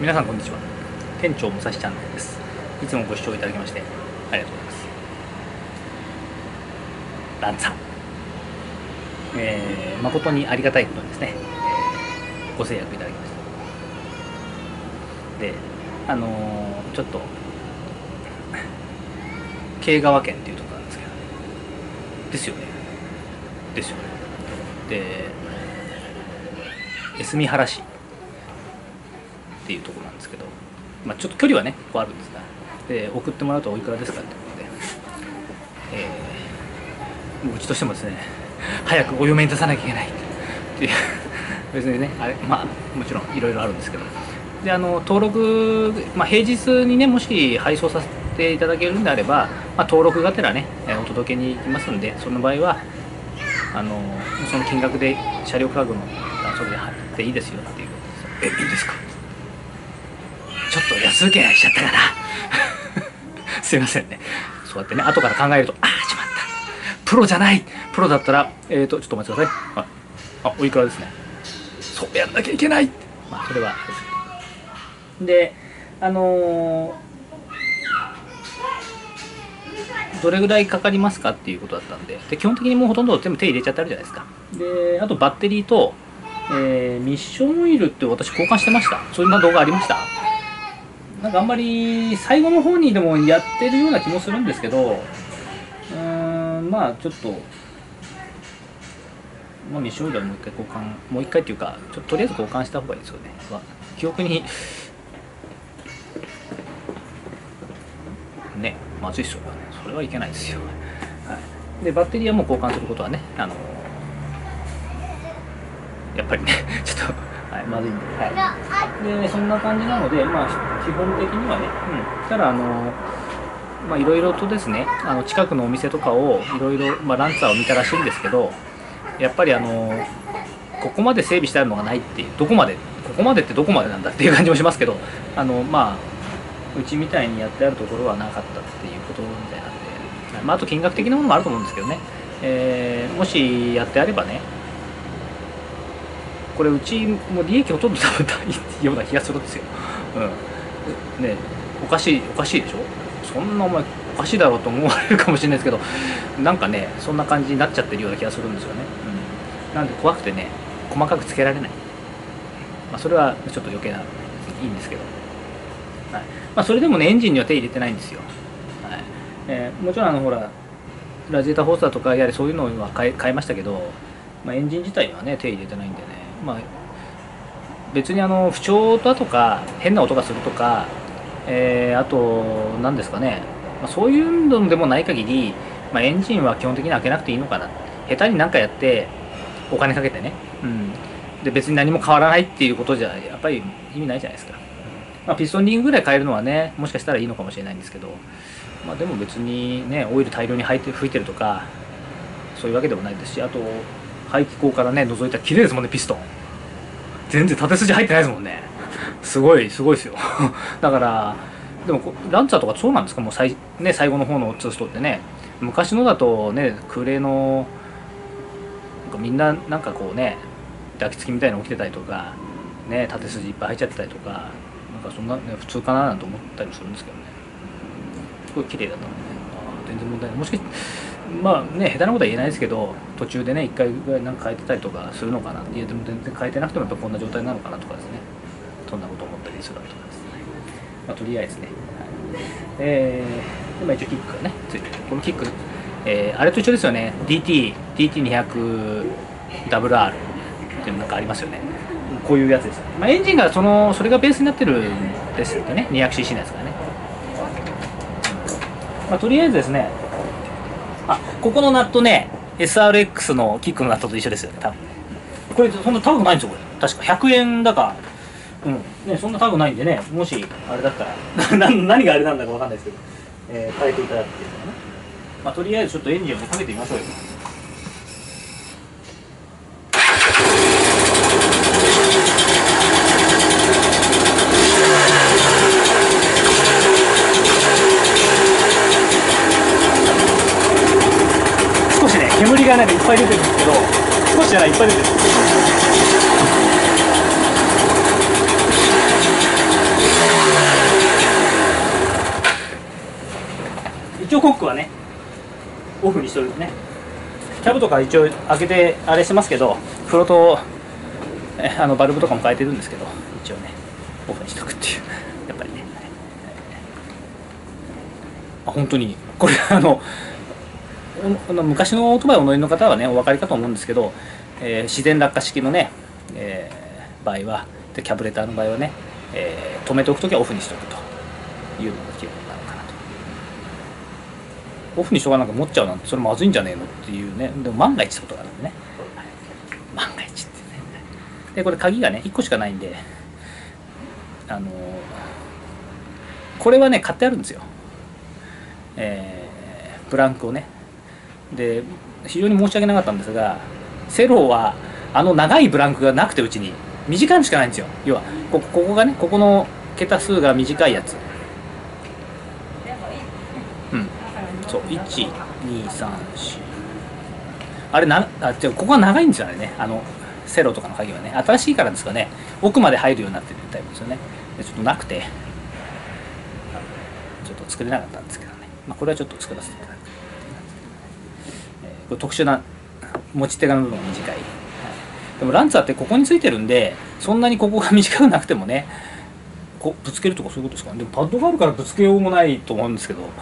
皆さんこんにちは。店長武蔵チャンネルです。いつもご視聴いただきましてありがとうございます。ランツァ、誠にありがたいことにですね、ご制約いただきました。で、ちょっと慶川県っていうところなんですけど、ですよね。で、江住原市っていうところなんですけど、まあ、ちょっと距離はねこうあるんですが、で送ってもらうとおいくらですかってことで、もううちとしてもですね、早くお嫁に出さなきゃいけないっていう別にね、あれ、まあもちろんいろいろあるんですけど、で登録、まあ、平日にねもし配送させていただけるんであれば、まあ、登録がてらねお届けに行きますんで、その場合はその金額で車両価格のそれで貼っていいですよっていうことです。いいんですか。ちょっと安請け合いしちゃったかなすいませんね。そうやってね後から考えると、ああしまった、プロじゃない。プロだったらちょっとお待ちください。おいくらですね。そうやんなきゃいけない。まあそれはでどれぐらいかかりますかっていうことだったんで、基本的にもうほとんど全部手入れちゃってあるじゃないですか。であとバッテリーと、ミッションオイルって私交換してました。そういう動画ありました。なんかあんまり最後の方にでもやってるような気もするんですけど、まあちょっと、まあ、ミッションオイルはもう一回交換、もう一回っていうかとりあえず交換した方がいいですよね。記憶にね、まずいっすよね。それはいけないですよ。はい、でバッテリーはもう交換することはね、やっぱりねちょっと、はい、まずいんで、はい、でそんな感じなので、まあ基本的にはね、ただまあいろいろとですね、近くのお店とかをいろいろランツァーを見たらしいんですけど、やっぱりここまで整備してあるのがないっていう、ここまでってどこまでなんだっていう感じもしますけど、まあうちみたいにやってあるところはなかったっていうことみたいなんで、まあ、あと金額的なものもあると思うんですけどね、もしやってあればね、これうちも利益ほとんど多分ないような気がするんですよ。ね、おかしいでしょ。そんなお前おかしいだろうと思われるかもしれないですけど、なんかねそんな感じになっちゃってるような気がするんですよね。なんで怖くてね細かくつけられない。まあ、それはちょっと余計ないいんですけど、はい、まあ、それでもねエンジンには手入れてないんですよ。はい、もちろんほらラジエーターホースだとかやはりそういうのは変えましたけど、まあ、エンジン自体にはね手入れてないんでね、まあ、別に不調だとか変な音がするとか、あと何ですかね、まあ、そういうのでもない限り、まあ、エンジンは基本的に開けなくていいのかな。下手に何かやってお金かけてね、で別に何も変わらないっていうことじゃやっぱり意味ないじゃないですか。まあ、ピストンリングぐらい変えるのはねもしかしたらいいのかもしれないんですけど、まあ、でも別にねオイル大量に吹いてるとかそういうわけでもないですし、あと排気口からね覗いたら綺麗ですもんね。ピストン全然縦筋入ってないですもんね。すごいですよだからでもランツァーとかそうなんですか。もう最後の方のツーストってね、昔のだとね空冷のみんななんかこうね抱きつきみたいなの起きてたりとかね、縦筋いっぱい入っちゃってたりとか、なんかそんな、ね、普通かななんて思ったりもするんですけどね。すごい綺麗だったので、全然問題ない。もしかしてまあね下手なことは言えないですけど、途中でね1回ぐらいなんか変えてたりとかするのかなって。でも全然変えてなくてもやっぱこんな状態なのかなとかですね、そんなこと思ったりするわけですね。まあ、とりあえずね、今一応キックがねついてる。このキック、あれと一緒ですよね。DT200WR っていうのなんかありますよね。こういうやつです。まあ、エンジンがそれがベースになってるんですよね。200cc のやつがね。まあ、とりあえずですね、ここのナットね SRX のキックのナットと一緒ですよね。多分これそんな高くないんですよ。これ確か100円だか、ね、そんな高くないんでね、もしあれだったら何があれなんだかわかんないですけど、変えていただくっていうのはね。まあ、とりあえずちょっとエンジンをかけてみましょうよ。煙がなんかいっぱい出てるんですけど、少しじゃない、いっぱい出てる。 トコックはねオフにしとるね。キャブとか一応開けてあれしてますけど、フロトバルブとかも変えてるんですけど、一応ねオフにしとくっていう、やっぱりね、本当にこれ昔のオートバイをお乗りの方はねお分かりかと思うんですけど、自然落下式のね、場合はでキャブレターの場合はね、止めておくときはオフにしておくというのが基本なのかなと。オフにしとかなんか持っちゃうなんてそれまずいんじゃねえのっていうね。でも万が一ってことがあるんでね、はい、万が一ってね。でこれ鍵がね1個しかないんで、これはね買ってあるんですよ、ブランクをね。で非常に申し訳なかったんですが、セロは長いブランクがなくてうちに短いのしかないんですよ。要はここがね、ここの桁数が短いやつ、そう1234、あれ違う、ここが長いんですよね。セロとかの鍵はね、新しいからですかね、奥まで入るようになってるタイプですよね。でちょっとなくてちょっと作れなかったんですけどね、これはちょっと作らせていただく。これ特殊な持ち手の部分が短い、でもランツァーってここについてるんで、そんなにここが短くなくてもね、ぶつけるとかそういうことですかね。でもパッドがあるからぶつけようもないと思うんですけど、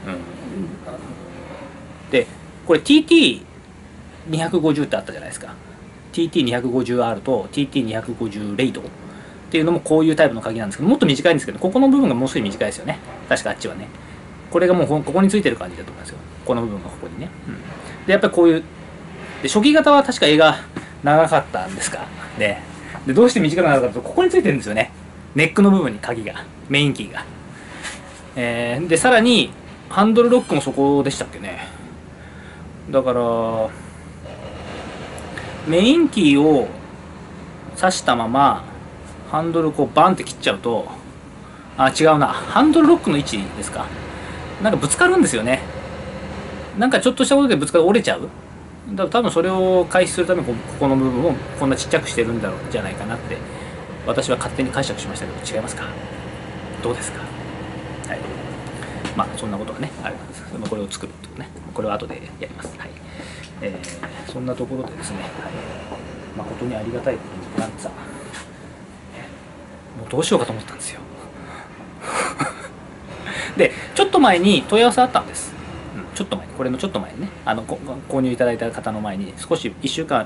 でこれ TT250 ってあったじゃないですか。 TT250R と TT250 レイドっていうのもこういうタイプの鍵なんですけど、もっと短いんですけど、ここの部分がもう少し短いですよね。確かあっちはね、これがもうここについてる感じだと思いますよ。この部分がここにね、でやっぱりこういうで初期型は確か柄が長かったんですかね。でどうして短くなるかというと、ここについてるんですよね、ネックの部分に鍵が、メインキーが、でさらにハンドルロックもそこでしたっけね。だからメインキーを挿したままハンドルこうバンって切っちゃうと、違うな、ハンドルロックの位置ですか、なんかぶつかるんですよね。なんかちょっとしたことでぶつかって折れちゃう。だから多分それを回避するためにここの部分をこんなちっちゃくしてるんだろうじゃないかなって私は勝手に解釈しましたけど、違いますか、どうですか。はい、そんなことがねあるんです。これを作るとね、これは後でやります。はい、そんなところでですね、誠にありがたいことにランツァー、もうどうしようかと思ったんですよでちょっと前に問い合わせあったんです。ちょっと前に、これのちょっと前にね、購入いただいた方の前に少し1週間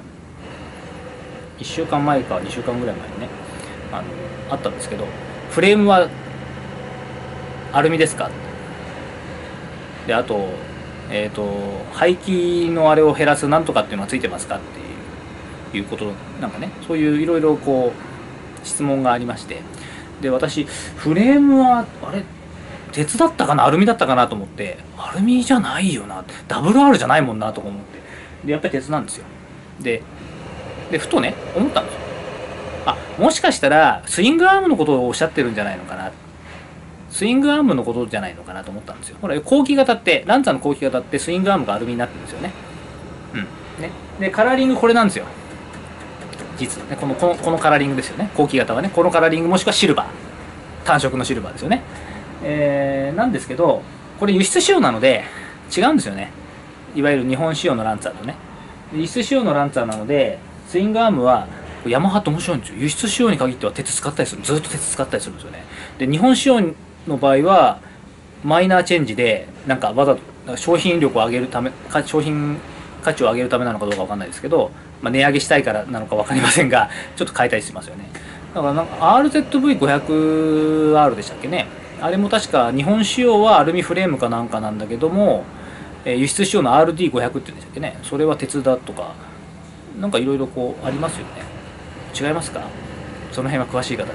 前か2週間ぐらい前にねあったんですけど、フレームはアルミですか、であと排気のあれを減らすなんとかっていうのはついてますかっていうことなんかね、そういういろいろこう質問がありまして、で私フレームはあれ鉄だったかなアルミだったかなと思って、アルミじゃないよな、WR じゃないもんなとか思って、でやっぱり鉄なんですよ。でふとね思ったんですよ。もしかしたらスイングアームのことをおっしゃってるんじゃないのかな、スイングアームのことじゃないのかなと思ったんですよ。ほら後期型ってランツァーの後期型ってスイングアームがアルミになってるんですよね。でカラーリングこれなんですよ実はね、このカラーリングですよね。後期型はねこのカラーリングもしくはシルバー、単色のシルバーですよね。なんですけどこれ輸出仕様なので違うんですよね。いわゆる日本仕様のランツァーとね、輸出仕様のランツァーなのでスイングアームはヤマハって面白いんですよ。輸出仕様に限っては鉄使ったりする、ずっと鉄使ったりするんですよね。で日本仕様の場合はマイナーチェンジでなんかわざと商品力を上げるため、商品価値を上げるためなのかどうかわかんないですけど、値上げしたいからなのか分かりませんがちょっと変えたりしますよね。だからなんか RZV500R でしたっけね、あれも確か日本仕様はアルミフレームかなんかなんだけども、輸出仕様の RD500 っていうんでしたっけね、それは鉄だとかなんかいろいろこうありますよね。違いますか、その辺は詳しい方が、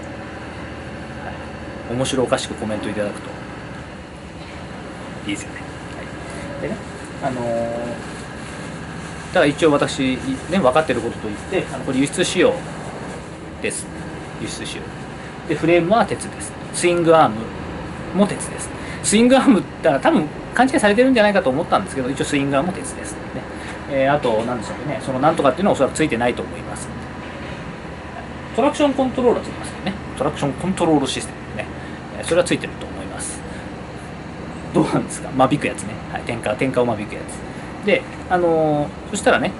面白おかしくコメントいただくといいですよね。でねただ一応私ね分かってることといって、これ輸出仕様です。輸出仕様でフレームは鉄です。スイングアームも鉄です。スイングアームだから多分勘違いされてるんじゃないかと思ったんですけど、一応スイングアームも鉄ですね。あと何でしょうね、そのなんとかっていうのはおそらくついてないと思います。トラクションコントロールはついてますよね。トラクションコントロールシステムね、それはついてると思います。 どうなんですか、間引くやつね、はい、天下を間引くやつで、そしたらね、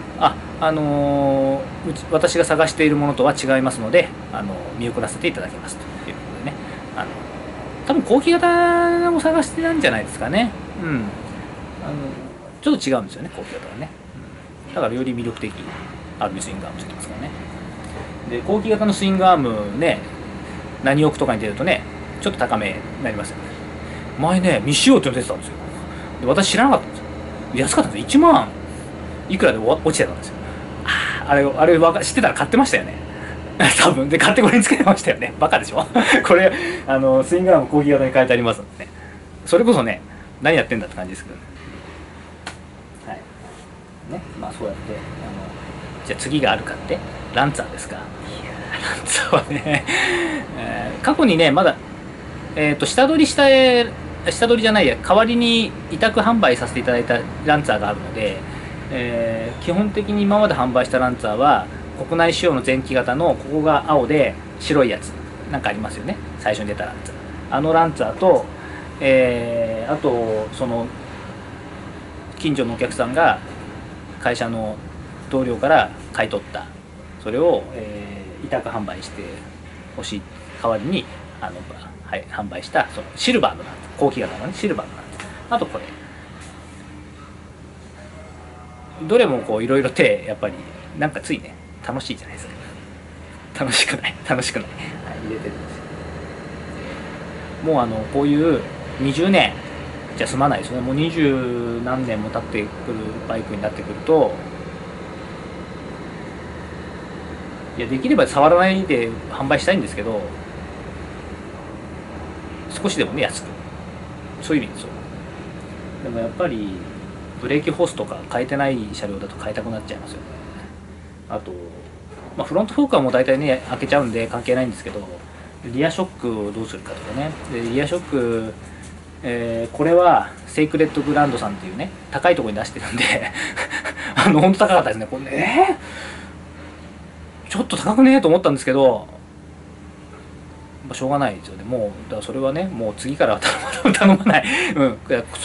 私が探しているものとは違いますので、見送らせていただきますということでね、多分後期型を探してたんじゃないですかね。うん。ちょっと違うんですよね、後期型はね。だからより魅力的、RB スイングアームついてますからね。で、後期型のスイングアームね、何億とかに出るとね、ちょっと高めになりますよね。前ね、未使用っていうの出てたんですよ。で、私知らなかったんですよ。安かったんですよ。1万いくらで落ちてたんですよ。あれ知ってたら買ってましたよね。多分。で、買ってこれにつけてましたよね。バカでしょこれ、スイングアーム後期型に変えてありますのでね。それこそね、何やってんだって感じですけどね。はい。ね、まあそうやって、じゃあ次があるかって、ランツァーですか。いやー、ランツァーはね、過去にね、まだ、下取りじゃないや、代わりに委託販売させていただいたランツァーがあるので、基本的に今まで販売したランツァーは、国内仕様の前期型のここが青で白いやつなんかありますよね、最初に出たランツァー。ランツァーと、あとその近所のお客さんが会社の同僚から買い取ったそれを、委託販売してほしい代わりにはい、販売したそのシルバーのランツァー、後期型のねシルバーのランツァー、あとこれどれもこういろいろ手やっぱりなんかついね楽しいじゃないですか。楽しくない、はい、入れてるんですよ。もうこういう20年じゃ済まないですよね。もう20何年も経ってくるバイクになってくると、いやできれば触らないで販売したいんですけど、少しでもね安く、そういう意味ですよ。でもやっぱりブレーキホースとか変えてない車両だと変えたくなっちゃいますよね。あと、フロントフォークはもう大体ね開けちゃうんで関係ないんですけど、リアショックをどうするかとかね。でリアショック、これはセイクレットグランドさんっていうね高いところに出してるんで本当高かったですねこれね。ちょっと高くねえと思ったんですけど、しょうがないですよね。もうだからそれはねもう次からは頼まないうん。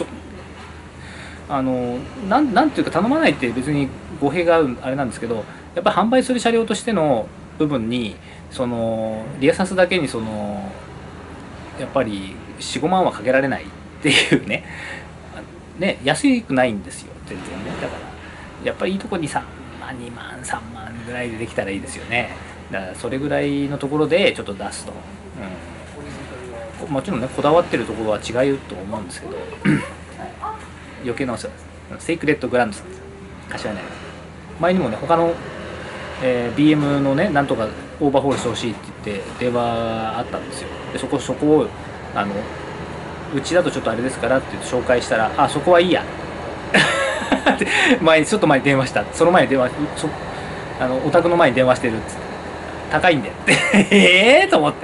なんていうか頼まないって別に語弊があるあれなんですけど、やっぱり販売する車両としての部分にそのリアサスだけにやっぱり45万はかけられないっていうね安くないんですよ全然ね。だからやっぱりいいとこに3万2万3万ぐらいでできたらいいですよね。だからそれぐらいのところでちょっと出すと、もちろんねこだわってるところは違うと思うんですけど余計なお世話です。セイクレットグランドさんです。柏にあります。前にもね他の、BM のねなんとかオーバーホールしてほしいって言って電話あったんですよ。でそこをうちだとちょっとあれですからって言って紹介したら、そこはいいやちょっと前に電話した。その前に電話お宅の前に電話してるっつって、高いんだよってええと思って。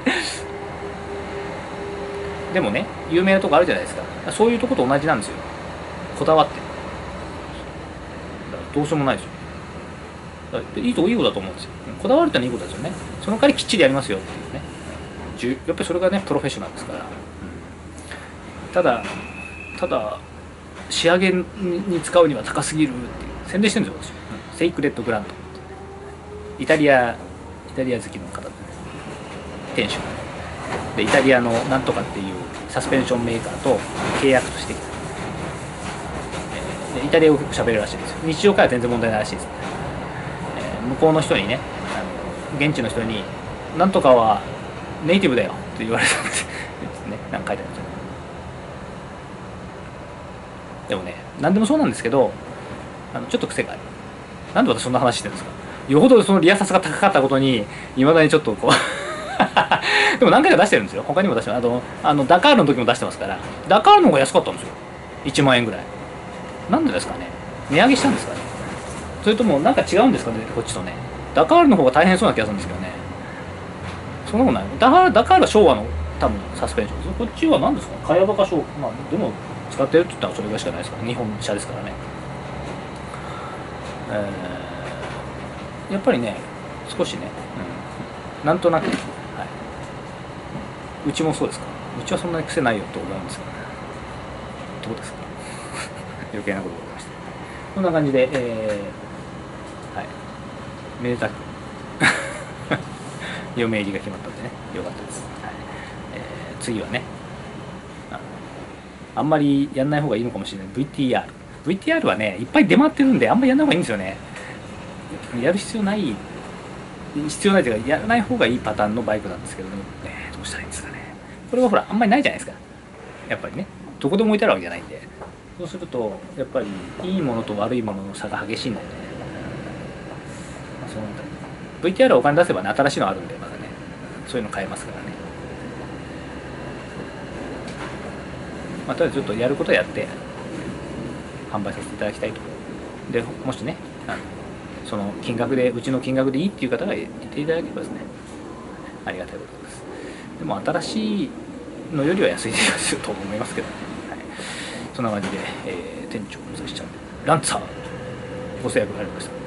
でもね有名なとこあるじゃないですか。そういうとこと同じなんですよ。こだわってる。だからどうしようもないですよ。いいことだと思うんですよ。こだわるってのはいいことですよね。その代わりきっちりやりますよっていうね。やっぱりそれがねプロフェッショナルですから。ただ仕上げに使うには高すぎるっていう宣伝してるんですよ私。セイクレットグランドイタリア好きの方で、店主でイタリアのなんとかっていうサスペンションメーカーと契約としてきた。でイタリア語結構喋るらしいですよ。日常会は全然問題ないらしいです、向こうの人にね現地の人になんとかはネイティブだよって言われたんですね。なんか書いてあるんですよ。でもね何でもそうなんですけどちょっと癖がある。なんで私そんな話してるんですか。よほどそのリアサスが高かったことにいまだにちょっとこうでも何回か出してるんですよ。他にも出してます。ダカールの時も出してますから。ダカールの方が安かったんですよ。1万円ぐらい。なんでですかね。値上げしたんですかね。それともなんか違うんですかねこっちとね。ダカールの方が大変そうな気がするんですけどね。そんなことない。ダカールは昭和の多分サスペンションです。こっちは何ですか。かやぶか昭和。でも使ってるって言ったらそれぐらいしかないですから。日本車ですからね。やっぱりね少しね、なんとなく、はい、うちもそうですか。うちはそんなに癖ないよと思うんですけどね。 どうですか余計なことが起きました。こんな感じで、はい、めでたく嫁入りが決まったんでね、よかったです。はい、次はね、あんまりやんない方がいいのかもしれない VTR はねいっぱい出回ってるんで、あんまりやんない方がいいんですよね。やる必要ないというか、やらない方がいいパターンのバイクなんですけどね、どうしたらいいんですかね。これはほらあんまりないじゃないですか、やっぱりね。どこでも置いてあるわけじゃないんで、そうするとやっぱりいいものと悪いものの差が激しいので、その VTR をお金出せばね、新しいのあるんで、まだね、そういうの買えますからね。まあ、とりあえずちょっとやることやって販売させていただきたいと。でもしね、その金額で、うちの金額でいいっていう方がいていただければですね、ありがたいことです。でも新しいのよりは安いですよと思いますけどね。はい、そんな感じで、店長のさしちゃんランツァーご制約がありました。